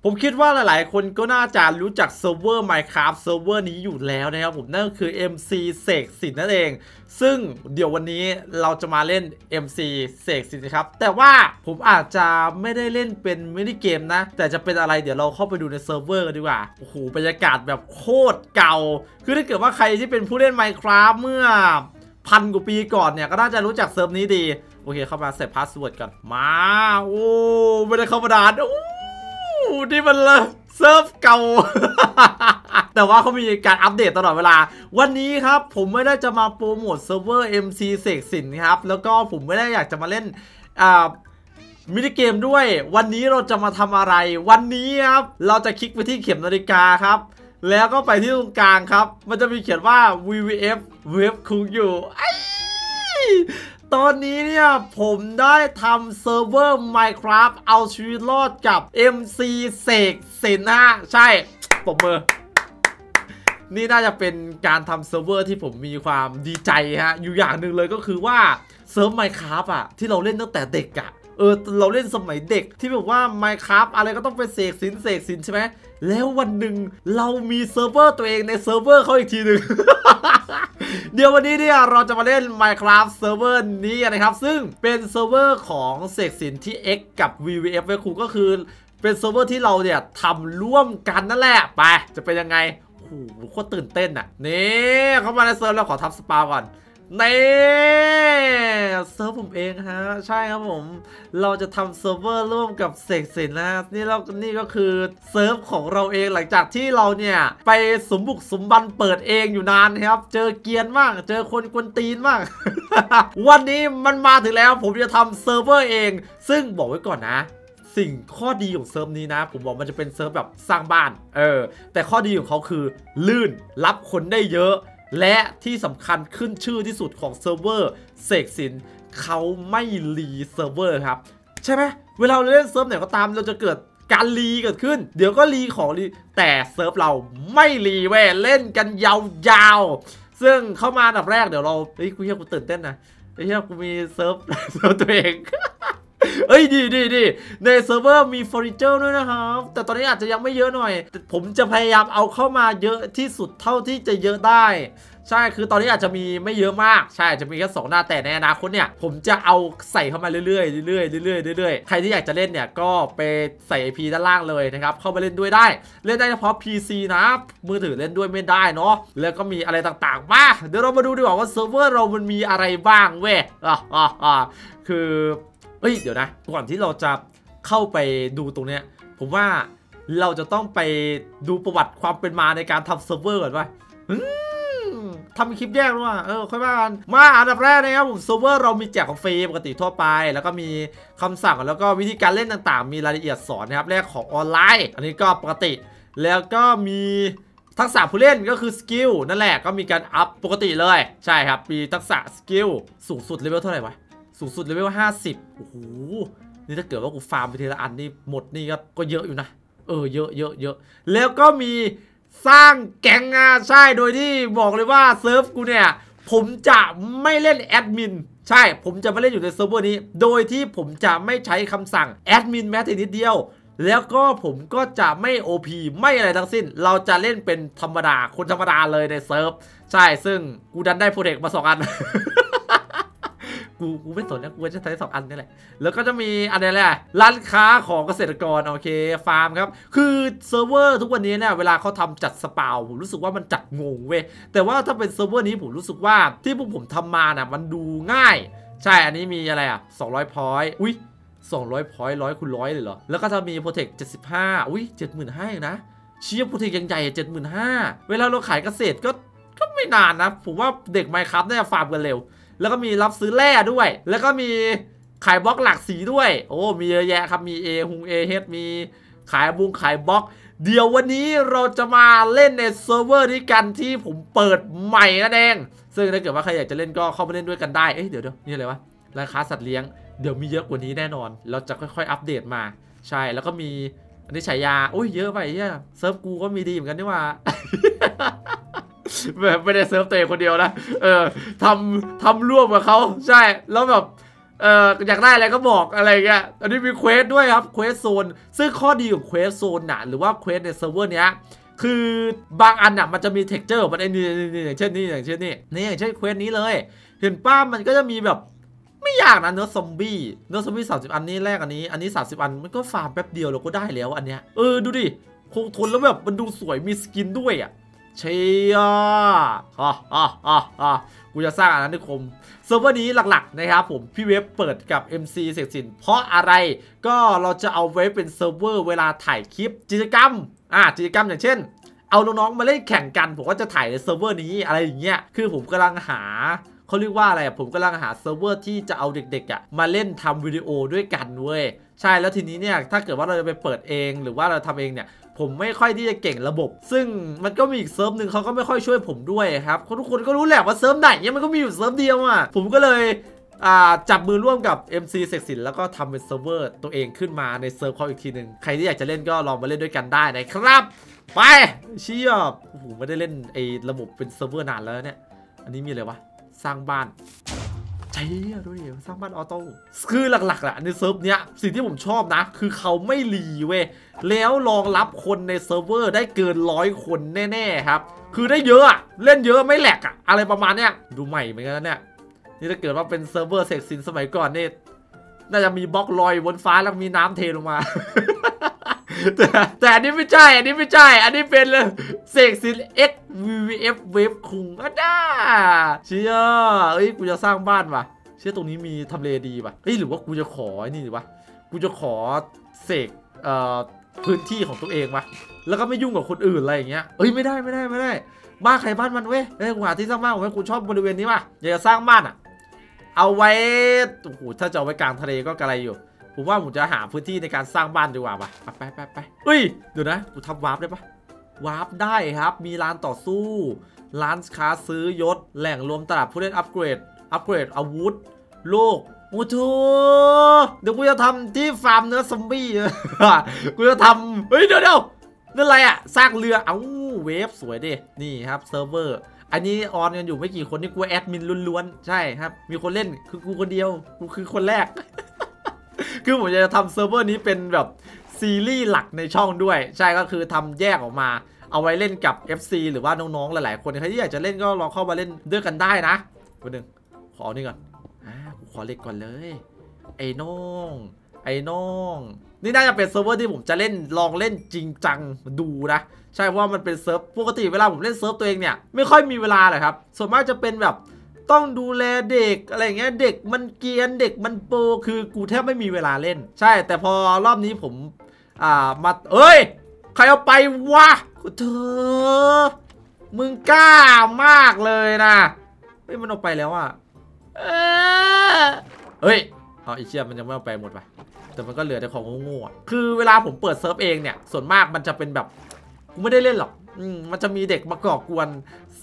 ผมคิดว่าหลายๆคนก็น่าจะรู้จักเซิร์ฟเวอร์ Minecraft เซิร์ฟเวอร์นี้อยู่แล้วนะครับผมนั่นก็คือ MC เสกสินนั่นเองซึ่งเดี๋ยววันนี้เราจะมาเล่น MC เสกสินนะครับแต่ว่าผมอาจจะไม่ได้เล่นเป็นมินิเกมนะแต่จะเป็นอะไรเดี๋ยวเราเข้าไปดูในเซิร์ฟเวอร์กันดีกว่าโอ้โหบรรยากาศแบบโคตรเก่าคือถ้าเกิดว่าใครที่เป็นผู้เล่น Minecraft เมื่อ1,000 กว่าปีก่อนเนี่ยก็น่าจะรู้จักเซิร์ฟนี้ดีโอเคเข้ามาเซตพาสเวิร์ดกันมาโอ้ไม่ได้เข้ามาดานนี่มันเลยเซิร์ฟเก่า แต่ว่าเขามีการอัปเดตตลอดเวลาวันนี้ครับผมไม่ได้จะมาโปรโมทเซิร์ฟเวอร์ MC เสกสินครับแล้วก็ผมไม่ได้อยากจะมาเล่นมินิเกมด้วยวันนี้เราจะมาทำอะไรวันนี้ครับเราจะคลิกไปที่เข็มนาฬิกาครับแล้วก็ไปที่ตรงกลางครับมันจะมีเขียนว่า WWF เว็บคุกอยู่ตอนนี้เนี่ยผมได้ทำเซิร์ฟเวอร์ Minecraft เอาชีวิตรอดกับ MC เสกสินนะฮะใช่ปรบมือนี่น่าจะเป็นการทำเซิร์ฟเวอร์ที่ผมมีความดีใจฮะอยู่อย่างหนึ่งเลยก็คือว่าเซิร์ฟ Minecraft อะที่เราเล่นตั้งแต่เด็กอะเราเล่นสมัยเด็กที่แบบว่า Minecraft อะไรก็ต้องเป็นเสกสินใช่ไหมแล้ววันหนึ่งเรามีเซิร์ฟเวอร์ตัวเองในเซิร์ฟเวอร์เขาอีกทีหนึ่ง เดี๋ยววันนี้เนี่ยเราจะมาเล่น Minecraft เซิร์ฟเวอร์นี้นะครับซึ่งเป็นเซิร์ฟเวอร์ของเสกสินที่ X กับ WWF ก็คือเป็นเซิร์ฟเวอร์ที่เราเนี่ยทำร่วมกันนั่นแหละไปจะเป็นยังไงโอ้โหโคตรตื่นเต้นอ่ะนี่เข้ามาในเซิร์ฟแล้วขอทับสปาก่อนนี่เซิร์ฟผมเองฮะใช่ครับผมเราจะทำเซิร์ฟเวอร์ร่วมกับเสกสินนะนี่ก็คือเซิร์ฟของเราเองหลังจากที่เราเนี่ยไปสมบุกสมบันเปิดเองอยู่นานครับเจอเกียร์บ้างเจอคนกวนตีนบ้าง วันนี้มันมาถึงแล้วผมจะทำเซิร์ฟเวอร์เองซึ่งบอกไว้ก่อนนะสิ่งข้อดีของเซิร์ฟนี้นะผมบอกมันจะเป็นเซิร์ฟแบบสร้างบ้านแต่ข้อดีของเขาคือลื่นรับคนได้เยอะและที่สำคัญขึ้นชื่อที่สุดของเซิร์ฟเวอร์เสกสินเขาไม่รีเซิร์ฟเวอร์ครับใช่ไหมเวลาเราเล่นเซิร์ฟไหนก็ตามเราจะเกิดการรีเกิดขึ้นเดี๋ยวก็รีของรีแต่เซิร์ฟเราไม่รีเว้ยเล่นกันยาวๆซึ่งเข้ามาอันดับแรกเดี๋ยวเรากูตื่นเต้นนะกูมีเซิร์ฟตัวเองดีในเซิร์ฟเวอร์มีเฟอร์นิเจอร์ด้วยนะครับแต่ตอนนี้อาจจะยังไม่เยอะหน่อยผมจะพยายามเอาเข้ามาเยอะที่สุดเท่าที่จะเยอะได้ใช่คือตอนนี้อาจจะมีไม่เยอะมากใช่จะมีแค่2หน้าแต่ในอนาคตเนี่ยผมจะเอาใส่เข้ามาเรื่อยๆใครที่อยากจะเล่นเนี่ยก็ไปใส่ IP ด้านล่างเลยนะครับเข้ามาเล่นด้วยได้เล่นได้เฉพาะ PC นะมือถือเล่นด้วยไม่ได้เนาะแล้วก็มีอะไรต่างๆมาเดี๋ยวเรามาดูดีกว่าว่าเซิร์ฟเวอร์เรามันมีอะไรบ้างเว้ยคือเดี๋ยวนะก่อนที่เราจะเข้าไปดูตรงเนี้ยผมว่าเราจะต้องไปดูประวัติความเป็นมาในการทำเซิร์ฟเวอร์ก่อนว่าทำคลิปแยกด้วยค่อยว่ากันมาอันดับแรกนะครับผมเซิร์ฟเวอร์เรามีแจกของฟรีปกติทั่วไปแล้วก็มีคำสั่งแล้วก็วิธีการเล่นต่างๆมีรายละเอียดสอนนะครับแรกของออนไลน์อันนี้ก็ปกติแล้วก็มีทักษะผู้เล่นก็คือสกิลนั่นแหละก็มีการอัพปกติเลยใช่ครับมีทักษะสกิลสูงสุดเลเวลเท่าไหร่วะสูงสุดเลเวล50โอ้โหนี่ถ้าเกิดว่ากูฟาร์มไปทีละอันนี่หมดนี่ก็เยอะอยู่นะเยอะแล้วก็มีสร้างแก๊งใช่โดยที่บอกเลยว่าเซิร์ฟกูเนี่ยผมจะไม่เล่นแอดมินใช่ผมจะไม่เล่นอยู่ในเซิร์ฟเวอร์นี้โดยที่ผมจะไม่ใช้คำสั่งแอดมินแม้แต่นิดเดียวแล้วก็ผมก็จะไม่ OP ไม่อะไรทั้งสิ้นเราจะเล่นเป็นธรรมดาคนธรรมดาเลยในเซิร์ฟใช่ซึ่งกูดันได้โปรเทคมา2 อัน กูไม่สนนะกูจะใช้2 อันนี่แหละแล้วก็จะมีอะไรแหละร้านค้าของเกษตรกรโอเคฟาร์มครับคือเซิร์ฟเวอร์ทุกวันนี้เนี่ยเวลาเขาทำจัดสปาวผมรู้สึกว่ามันจัดงงเว้ยแต่ว่าถ้าเป็นเซิร์ฟเวอร์นี้ผมรู้สึกว่าที่พวกผมทำมาน่ะมันดูง่ายใช่อันนี้มีอะไร200 พอยต์อุ้ย200 พอยต์100 คูณ 100เลยเหรอแล้วก็จะมีโปรเทค75อุ้ย75,000นะเชียร์โปรเทคยังใหญ่75,000เวลาเราขายเกษตรก็ไม่นานนะผมว่าเด็ก Minecraft น่าจะฟาร์มกันเร็วแล้วก็มีรับซื้อแร่ด้วยแล้วก็มีขายบล็อกหลากสีด้วยโอ้มีเยอะแยะครับมีเฮดมีขายขายบล็อกเดี๋ยววันนี้เราจะมาเล่นในเซิร์ฟเวอร์นี้กันที่ผมเปิดใหม่นั่นเองซึ่งถ้าเกิดว่าใครอยากจะเล่นก็เข้ามาเล่นด้วยกันได้เดี๋ยวนี่อะไรวะราคาสัตว์เลี้ยงเดี๋ยวมีเยอะกว่านี้แน่นอนเราจะค่อยๆอัปเดตมาใช่แล้วก็มีอันนี้ฉายาโอ้ยเยอะไปเซิร์ฟกูก็มีดีเหมือนกันนี่ว่า แบบไม่ได้เซิร์ฟตัวเองคนเดียวนะทำร่วมกับเขาใช่แล้วแบบอยากได้อะไรก็บอกอะไรเงี้ยอันนี้มีเควสด้วยครับเควสโซนซึ่งข้อดีของเควสโซนน่ะหรือว่าเควสในเซิร์ฟเวอร์เนี้ยคือบางอันน่ะมันจะมีเท็กเจอร์มันไอ้นี่อย่างเช่นนี่อย่างเช่นนี่อย่างเช่นเควสนี้เลยเห็นป้ามันก็จะมีแบบไม่ยากนะเนื้อซอมบี้30 อันนี้แรกอันนี้30 อันมันก็ฟาร์มแป๊บเดียวเราก็ได้แล้วอันเนี้ยดูดิคงทนแล้วแบบมันดูสวยมีสกินด้วยอ่ะเชียกูจะสร้างอาณานิคมเซิร์ฟเวอร์นี้หลักๆนะครับผมพี่เว็บเปิดกับ MC เสกสินเพราะอะไรก็เราจะเอาไว้เป็นเซิร์ฟเวอร์เวลาถ่ายคลิปกิจกรรมอย่างเช่นเอาน้องๆมาเล่นแข่งกันผมก็จะถ่ายในเซิร์ฟเวอร์นี้อะไรอย่างเงี้ยคือผมกำลังหาเขาเรียกว่าอะไรผมกำลังหาเซิร์ฟเวอร์ที่จะเอาเด็กๆมาเล่นทำวิดีโอด้วยกันเว้ยใช่แล้วทีนี้เนี่ยถ้าเกิดว่าเราจะไปเปิดเองหรือว่าเราทำเองเนี่ยผมไม่ค่อยที่จะเก่งระบบซึ่งมันก็มีอีกเซิร์ฟหนึ่งเขาก็ไม่ค่อยช่วยผมด้วยครับทุกคนก็รู้แหละว่าเซิร์ฟไหนเนี่ยมันก็มีอยู่เซิร์ฟเดียวอ่ะผมก็เลยจับมือร่วมกับ MC เสกสินแล้วก็ทำเป็นเซิร์ฟเวอร์ตัวเองขึ้นมาในเซิร์ฟเขาอีกทีหนึ่งใครที่อยากจะเล่นก็ลองมาเล่นด้วยกันได้นะครับไปเชี่ยโอ้โหไม่ได้เล่นไอ้ระบบเป็นเซิร์ฟเวอร์นานแล้วเนี่ยอันนี้มีอะไรวะสร้างบ้านใช่ด้วยสร้างบ้านออโต้คือหลักๆอะในเซิร์ฟเนี้ยสิ่งที่ผมชอบนะคือเขาไม่รีเว้ยแล้วรองรับคนในเซิร์ฟเวอร์ได้เกิน100 คนแน่ๆครับคือได้เยอะอะเล่นเยอะไม่แหลกอะอะไรประมาณเนี้ยดูใหม่เหมือนกันนะเนี่ยนี่ถ้าเกิดว่าเป็นเซิร์ฟเวอร์เสกสินสมัยก่อนเนี่ยน่าจะมีบล็อกลอยบนฟ้าแล้วมีน้ำเทลงมา แต่อันนี้ไม่ใช่อันนี้เป็นเสกสิน X VVF เวฟคุงก็ได้เชี่ยกูจะสร้างบ้านว่ะเชื่อตรงนี้มีทำเลดีป่ะหรือว่ากูจะขอนี่หรือวะกูจะขอเสกพื้นที่ของตัวเองวะแล้วก็ไม่ยุ่งกับคนอื่นอะไรอย่างเงี้ยไม่ได้บ้านใครบ้านมันเว้ยกูหาที่สร้างบ้านของกูชอบบริเวณนี้ว่ะอยากจะสร้างบ้านอะเอาไว้โอ้โหถ้าจะเอาไว้กลางทะเลก็กระไรอยู่ผมว่าผมจะหาพื้นที่ในการสร้างบ้านดีกว่าไปเดี๋ยวนะกูทำวาร์ปได้ปะวาร์ปได้ครับมีร้านต่อสู้ร้านค้าซื้อยศแหล่งรวมตลาดผู้เล่นอัปเกรดอาวุธโลกโอ้โหเดี๋ยวกูจะทำที่ฟาร์มเนื้อซอมบี้กูจะทำเดี๋ยวนั่นอะไรอะสร้างเรือเวฟสวยดินี่ครับเซิร์ฟเวอร์อันนี้ออนกันอยู่ไม่กี่คนนี่กูแอดมินล้วนๆใช่ครับมีคนเล่นคือกูคนเดียวกูคือคนแรก คือผมจะทำเซิร์ฟเวอร์นี้เป็นแบบซีรีส์หลักในช่องด้วยใช่ก็คือทำแยกออกมาเอาไว้เล่นกับ FC หรือว่าน้องๆหลายๆคนใครที่อยากจะเล่นก็ลองเข้ามาเล่นด้วยกันได้นะวันหนึ่งขอนี่ก่อนกูขอเล็กก่อนเลยไอ้น้องนี่น่าจะเป็นเซิร์ฟเวอร์ที่ผมจะลองเล่นจริงจังดูนะใช่เพราะว่ามันเป็นเซิร์ฟปกติเวลาผมเล่นเซิร์ฟตัวเองเนี่ยไม่ค่อยมีเวลาเลยครับส่วนมากจะเป็นแบบต้องดูแลเด็กอะไรเงี้ยเด็กมันเกรียนเด็กมันโปคือกูแทบไม่มีเวลาเล่นใช่แต่พอรอบนี้ผมมาใครเอาไปวะเธอมึงกล้ามากเลยนะมันเอาไปแล้วอ่ะเอาอีเชียมันยังไม่เอาไปหมดไปแต่มันก็เหลือแต่ของโง่ๆคือเวลาผมเปิดเซิร์ฟเองเนี่ยส่วนมากมันจะเป็นแบบกูไม่ได้เล่นหรอกมันจะมีเด็กมาก่อกวน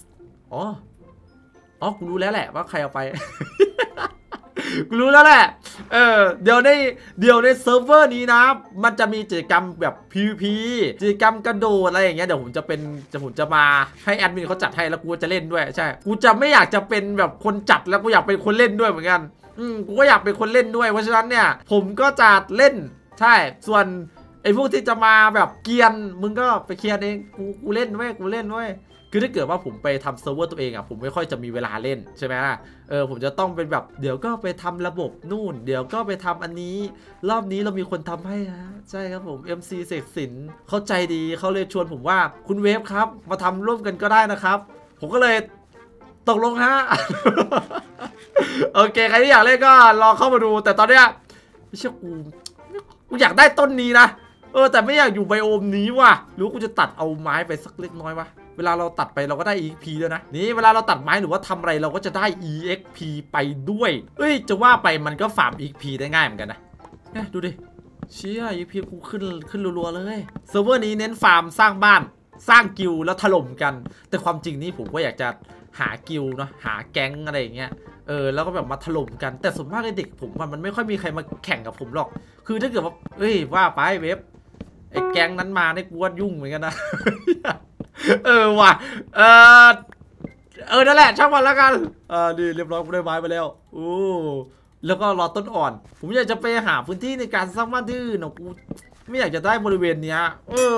กูรู้แล้วแหละว่าใครเอาไป กูรู้แล้วแหละเดี๋ยวในเซิร์ฟเวอร์นี้นะมันจะมีกิจกรรมแบบ PVP กิจกรรมกระโดดอะไรอย่างเงี้ยเดี๋ยวผมจะมาให้แอดมินเขาจัดให้แล้วกูจะเล่นด้วยใช่กูจะไม่อยากจะเป็นแบบคนจัดแล้วกูอยากเป็นคนเล่นด้วยเหมือนกันกูก็อยากเป็นคนเล่นด้วยเพราะฉะนั้นเนี่ยผมก็จะเล่นใช่ส่วนไอ้พวกที่จะมาแบบเกียนมึงก็ไปเคลียร์เองกูเล่นด้วยคือถ้าเกิดว่าผมไปทำเซิร์ฟเวอร์ตัวเองผมไม่ค่อยจะมีเวลาเล่นใช่ไหมล่ะผมจะต้องเป็นแบบเดี๋ยวก็ไปทำระบบนู่นเดี๋ยวก็ไปทำอันนี้รอบนี้เรามีคนทำให้ฮะใช่ครับผม MC เสกสินเข้าใจดีเขาเลยชวนผมว่าคุณเวฟครับมาทำร่วมกันก็ได้นะครับผมก็เลยตกลงฮะ โอเคใครที่อยากเล่นก็ลองเข้ามาดูแต่ตอนเนี้ยไม่ใช่กูอยากได้ต้นนี้นะแต่ไม่อยากอยู่ไบโอมนี้ว่ะหรือกูจะตัดเอาไม้ไปสักเล็กน้อยวะเวลาเราตัดไปเราก็ได้ EXP ด้วยนะนี่เวลาเราตัดไม้หรือว่าทำอะไรเราก็จะได้ EXP ไปด้วยจะว่าไปมันก็ฟาร์ม EXP ได้ง่ายเหมือนกันนะดูดิเชี่ย EXP กูขึ้นรัวๆเลยเซิร์ฟเวอร์นี้เน้นฟาร์มสร้างบ้านสร้างกิลด์แล้วถล่มกันแต่ความจริงนี่ผมก็อยากจะหากิลด์เนาะหาแก๊งอะไรอย่างเงี้ยแล้วก็แบบมาถล่มกันแต่ส่วนมากไอ้เด็กผมมันไม่ค่อยมีใครมาแข่งกับผมหรอกคือถ้าเกิดว่าว่าไปเว็บไอ้แก๊งนั้นมาเนี่ยกูว่ายุ่งเหมือนกันนะ ว่ะนั่นแหละช่างมันแล้วกันดีเรียบร้อยกูได้ไม้ไปแล้วแล้วก็รอต้นอ่อนผมอยากจะไปหาพื้นที่ในการสร้างบ้านที่อื่นกูไม่อยากจะได้บริเวณเนี้ย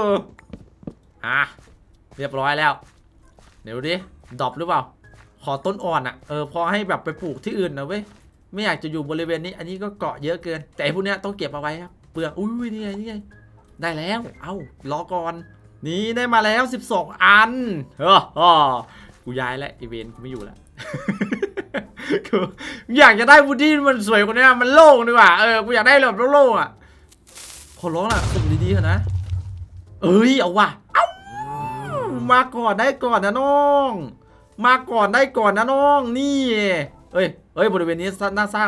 เรียบร้อยแล้วเดี๋ยวดิดรอปหรือเปล่าขอต้นอ่อนอะพอให้แบบไปปลูกที่อื่นนะเว้ยไม่อยากจะอยู่บริเวณนี้อันนี้ก็เกาะเยอะเกินแต่พวกเนี้ยต้องเก็บเอาไว้ครับเปลือกอุ้ยนี่ไงได้แล้วรอก่อนนี่ได้มาแล้ว12อันกูย้ายแล้วอีเวนต์กูไม่อยู่แล้ว อยากจะได้วูดดี้มันสวยกว่านี้มันโล่งดีกว่ากูอยากได้แบบโล่งๆอ่ะขอร้องล่ะสุ่มดีๆเถอะนะเอาว่ะมาก่อนได้ก่อนนะน้องมาก่อนได้ก่อนนะน้องนี่บริเวณนี้น่าสร้าง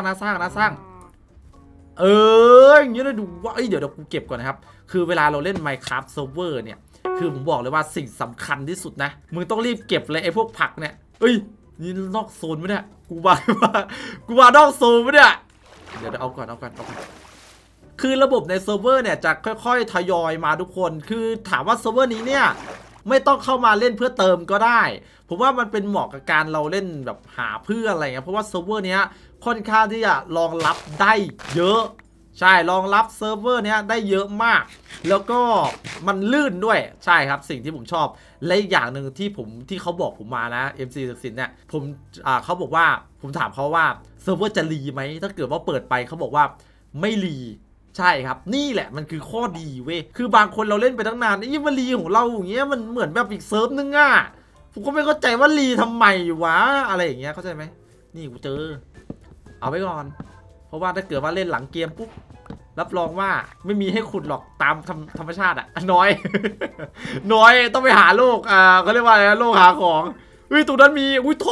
อย่างนี้เลยดูว่าเดี๋ยวกูเก็บก่อนนะครับคือเวลาเราเล่น Minecraft Server เนี่ยคือผมบอกเลยว่าสิ่งสำคัญที่สุดนะมึงต้องรีบเก็บเลยไอ้พวกผักเนี่ยนี่นอกโซนไหมเนี่ยกูว่านอกโซนไหมเนี่ยเดี๋ยวเอาก่อนคือระบบในเซิร์ฟเวอร์เนี่ยจะค่อยๆทยอยมาทุกคนคือถามว่าเซิร์ฟเวอร์นี้เนี่ยไม่ต้องเข้ามาเล่นเพื่อเติมก็ได้ผมว่ามันเป็นเหมาะกับการเราเล่นแบบหาเพื่ออะไรเงี้ยเพราะว่าเซิร์ฟเวอร์เนี้ยค่อนข้างที่จะรองรับได้เยอะใช่รองรับเซิร์ฟเวอร์เนี้ยได้เยอะมากแล้วก็มันลื่นด้วยใช่ครับสิ่งที่ผมชอบและอีกอย่างหนึ่งที่เขาบอกผมมานะ MC ศักดิ์สิทธิ์เนี่ยเขาบอกว่าผมถามเขาว่าเซิร์ฟเวอร์จะรีไหมถ้าเกิดว่าเปิดไปเขาบอกว่าไม่รีใช่ครับนี่แหละมันคือข้อดีเว้ยคือบางคนเราเล่นไปตั้งนานมารีของเราอย่างเงี้ยมันเหมือนแบบอีกเซิร์ฟนึงอ่ะผมก็ไม่เข้าใจว่ารีทำไมวะอะไรอย่างเงี้ยเข้าใจไหมนี่กูเจอเอาไว้ก่อนเพราะว่าถ้าเกิดว่าเล่นหลังเกมปุ๊บรับรองว่าไม่มีให้ขุดหรอกตามธรรมชาติอะน้อย น้อยต้องไปหาโลกเขาเรียกว่าอะไรโลกหาของตัวนั้นมีท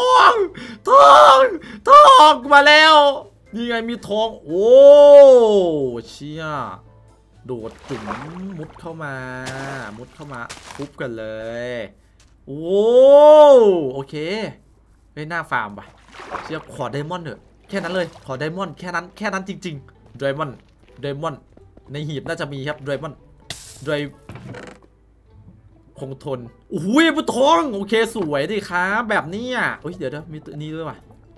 องมาแล้วนี่ไงมีทองโอ้เชี่ยโดดจุ๋มมุดเข้ามาปุ๊บกันเลยโอเคไม่น่าฟาร์มป่ะเชี่ยขอไดมอนด์เถอะแค่นั้นเลยขอไดมอนด์แค่นั้นจริงๆไดมอนด์ในหีบน่าจะมีครับไดมอนด์คงทนบุทองโอเคสวยดิครับแบบนี้เดี๋ยวมีตัวนี้ด้วยว่ะ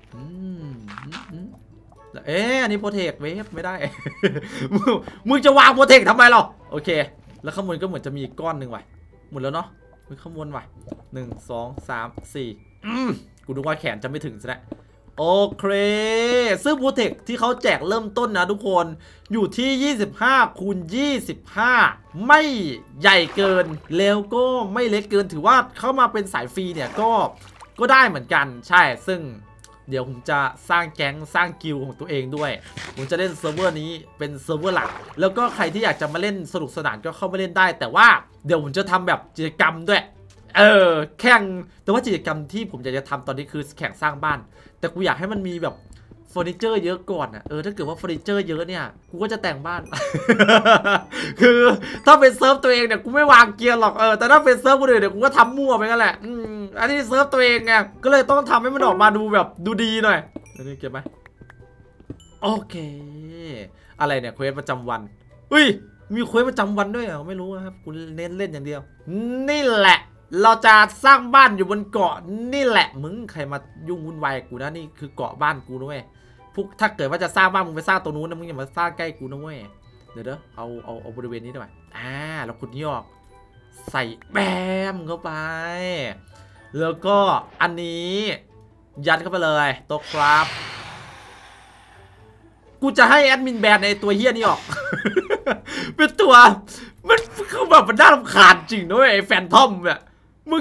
อันนี้โปรเทคเวฟไม่ได้ มึงจะวางโปรเทคทำไมหรอโอเคแล้วข้างบนก็เหมือนจะมีก้อนหนึ่งว่ะหมดแล้วเนาะข้างบนว่ะ1 2 3 4กูดูว่าแขนจะไม่ถึงซะแล้วโอเคซึ่งโปรเทคที่เขาแจกเริ่มต้นนะทุกคนอยู่ที่25 คูณ 25ไม่ใหญ่เกินแล้วก็ไม่เล็กเกินถือว่าเข้ามาเป็นสายฟรีเนี่ยก็ได้เหมือนกันใช่ซึ่งเดี๋ยวผมจะสร้างแก๊งสร้างกิลด์ของตัวเองด้วยผมจะเล่นเซิร์ฟเวอร์นี้เป็นเซิร์ฟเวอร์หลักแล้วก็ใครที่อยากจะมาเล่นสนุกสนานก็เข้ามาเล่นได้แต่ว่าเดี๋ยวผมจะทำแบบกิจกรรมด้วยแข่งแต่ว่ากิจกรรมที่ผมอยากจะทำตอนนี้คือแข่งสร้างบ้านแต่กูอยากให้มันมีแบบเฟอร์นิเจอร์เยอะก่อนถ้าเกิดว่าเฟอร์นิเจอร์เยอะเนี่ยกูก็จะแต่งบ้าน คือถ้าเป็นเซิร์ฟตัวเองเนี่ยกูไม่วางเกียร์หรอกแต่ถ้าเป็นเซิร์ฟคนอื่นเนี่ยกูก็ทำมั่วไปกันแหละอันนี้เซิร์ฟตัวเองไงก็เลยต้องทำให้มันออกมาดูแบบดูดีหน่อยอันนี้เก็บไหมโอเคอะไรเนี่ยเควสประจำวันมีเควสประจำวันด้วยไม่รู้ครับกูเน้นเล่นอย่างเดียวนี่แหละเราจะสร้างบ้านอยู่บนเกาะนี่แหละมึงใครมายุ่งวุ่นวายกูนะนี่คือเกาะบ้านกูนะเว้ยพวกถ้าเกิดว่าจะสร้างบ้านมึงไปสร้างตรงนู้นนะมึงอย่ามาสร้างใกล้กูนะเว้ยเดี๋ยวเอาบริเวณนี้หน่อยเราขุดนี่ออกใส่แบมเข้าไปแล้วก็อันนี้ยัดเข้าไปเลยตัวครับกูจะให้แอดมินแบนในตัวเฮี้ยนี่ออก เป็นตัวมันคือแบบมันน่ารำคาญจริงด้วยไอ้แฟนทอมเนี่ยมึง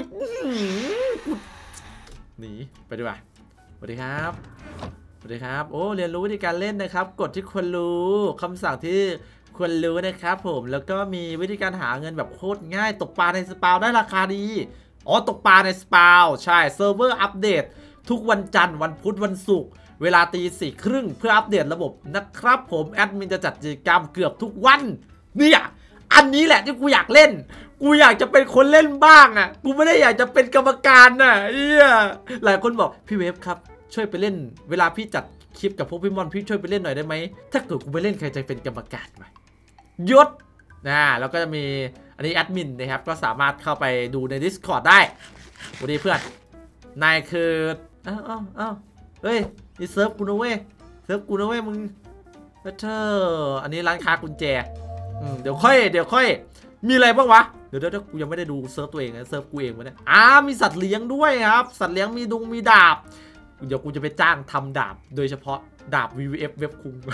หนีไปดีกว่าสวัสดีครับโอ้เรียนรู้วิธีการเล่นนะครับกฎที่ควรรู้คำสั่งที่ควรรู้นะครับผมแล้วก็มีวิธีการหาเงินแบบโคตรง่ายตกปลาในสปาวได้ราคาดีตกปลาในสปาวใช่เซิร์ฟเวอร์อัปเดตทุกวันจันทร์วันพุธวันศุกร์เวลาตี 4:30เพื่ออัปเดตระบบนะครับผมแอดมินจะจัดกิจกรรมเกือบทุกวันเนี่ยอันนี้แหละที่กูอยากเล่นกูอยากจะเป็นคนเล่นบ้างกูไม่ได้อยากจะเป็นกรรมการหลายคนบอกพี่เวฟครับช่วยไปเล่นเวลาพี่จัดคลิปกับพวกพี่มอนพี่ช่วยไปเล่นหน่อยได้ไหมถ้าเกิดกูไปเล่นใครจะเป็นกรรมการไหมยศแล้วก็จะมีอันนี้แอดมินนะครับก็สามารถเข้าไปดูใน Discord ได้สวัสดีเพื่อนนายคือเฮ้ยนี่เซิร์ฟกูนะเว้ยเซิร์ฟกูนะเว้ยมึงเธออันนี้ร้านค้ากุญแจเดี๋ยวค่อยมีอะไรบ้างวะเดี๋ยวกูยังไม่ได้ดูเซิร์ฟตัวเองนะเซิร์ฟกูเองวะเนี่ยมีสัตว์เลี้ยงด้วยครับสัตว์เลี้ยงมีดาบเดี๋ยวกูจะไปจ้างทำดาบโดยเฉพาะดาบ WWF เว็บคุง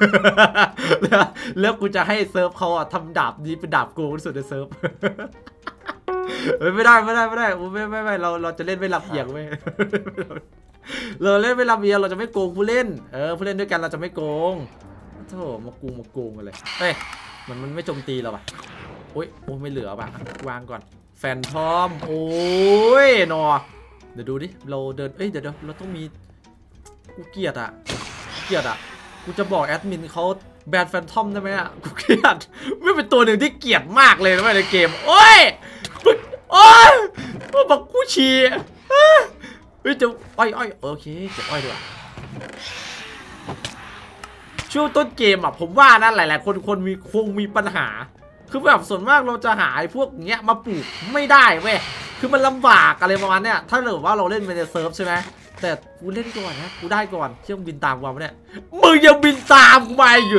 แล้วกูจะให้เซิร์ฟเขาทำดาบนี้เป็นดาบโกงที่สุดในเซิร์ฟ ไม่ได้เราจะเล่นไม่ลำเอียงเว้ย เราเล่นไม่ลำเอียงเราจะไม่โกงผู้เล่นผู้เล่นด้วยกันเราจะไม่โกงโธ่มาโกงกันเลยเฮ้ยมันไม่โจมตีเราป่ะโอ้ยไม่เหลือป่ะวางก่อนแฟนทอมโอ้ยนอเดี๋ยวดูดิเราเดินเดี๋ยวเราต้องมีกูเกลียดอ่ะกูจะบอกแอดมินเขาแบนแฟนทอมได้ไหมอ่ะกูเกลียดไม่เป็นตัวหนึ่งที่เกลียดมากเลยนะในเกมโอ้ยบอกกูฉี่จะอ้อยโอเคเก็บอ้อยด้วยช่วงต้นเกมอ่ะผมว่านะหลายๆคนคงมีปัญหาคือแบบส่วนมากเราจะหาพวกเงี้ยมาปลูกไม่ได้เว้ยคือมันลำบากอะไรประมาณเนี้ยถ้าเกิดว่าเราเล่นในเซิร์ฟใช่ไหมแต่กูเล่นก่อนนะกูได้ก่อนเชื่อมบินตามกูมาเนี่ยมึงยังบินตามกูมาอยู่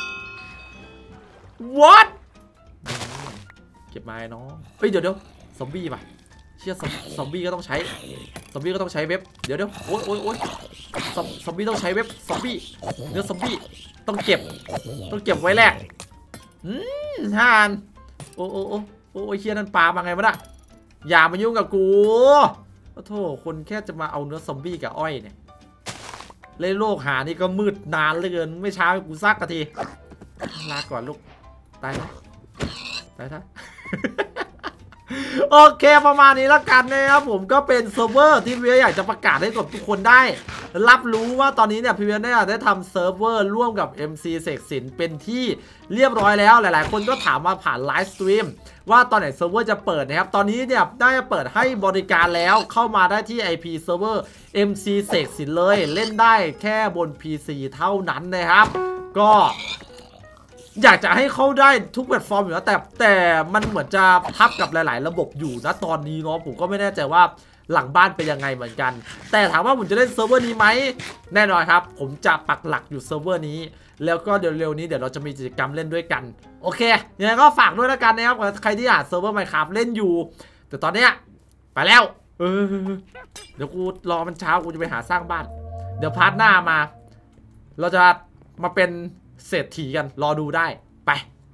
what เก็บไม้น้องเดี๋ยวซอมบี้ป่ะเชื่อซอมบี้ก็ต้องใช้เว็บเดี๋ยวโอ้ยซอมบี้ต้องใช้เว็บซอมบี้เนื้อซอมบี้ต้องเก็บไว้แรกห่านโอ้ยเชี่ยนั่นปลามาไงวะน่ะอย่ามายุ่งกับกูโอ้โธ่คนแค่จะมาเอาเนื้อซอมบี้กับอ้อยเนี่ยเล่นโลกหานี่ก็มืดนานเหลือเกินไม่ช้ากูซักกะทีลาก่อนลูกตายท่า โอเคประมาณนี้แล้วกันนะครับผมก็เป็นเซิร์ฟเวอร์ที่พี่อยากจะประกาศให้กับทุกคนได้รับรู้ว่าตอนนี้เนี่ยพี่ได้ทำเซิร์ฟเวอร์ร่วมกับ MC เสกสินเป็นที่เรียบร้อยแล้วหลายๆคนก็ถามมาผ่านไลฟ์สตรีมว่าตอนไหนเซิร์ฟเวอร์จะเปิดนะครับตอนนี้เนี่ยได้เปิดให้บริการแล้วเข้ามาได้ที่ IP เซิร์ฟเวอร์ MC เสกสินเลยเล่นได้แค่บน PC เท่านั้นนะครับก็อยากจะให้เข้าได้ทุกแพลตฟอร์มอยู่แล้วแต่มันเหมือนจะทับกับหลายๆระบบอยู่นะตอนนี้เนาะผมก็ไม่แน่ใจว่าหลังบ้านเป็นยังไงเหมือนกันแต่ถามว่าผมจะเล่นเซิร์ฟเวอร์นี้ไหมแน่นอนครับผมจะปักหลักอยู่เซิร์ฟเวอร์นี้แล้วก็เดี๋ยวเร็วนี้เดี๋ยวเราจะมีกิจกรรมเล่นด้วยกันโอเคยังไงก็ฝากด้วยแล้วกันนะครับใครที่อยากเซิร์ฟเวอร์ Minecraft เล่นอยู่แต่ตอนเนี้ยไปแล้วเดี๋ยวกูรอมันเช้ากูจะไปหาสร้างบ้านเดี๋ยวพาร์ทหน้ามาเราจะมาเป็นเศรษฐีกันรอดูได้